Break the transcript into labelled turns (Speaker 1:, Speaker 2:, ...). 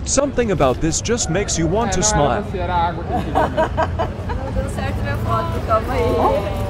Speaker 1: Something about this just makes you want to smile.
Speaker 2: Não deu certo minha foto, calma aí.